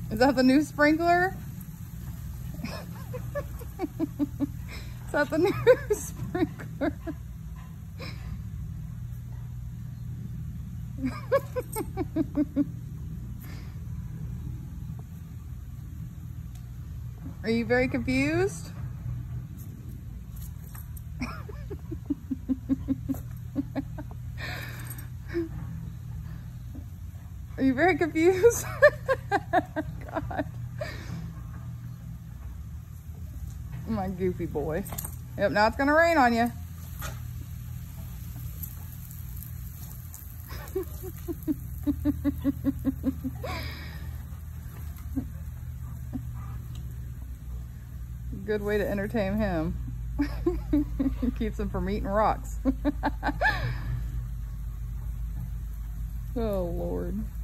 Is that the new sprinkler? Is that the new sprinkler? Are you very confused? Are you very confused? God. My goofy boy. Yep, now it's gonna rain on you. Good way to entertain him. Keeps him from eating rocks. Oh, Lord.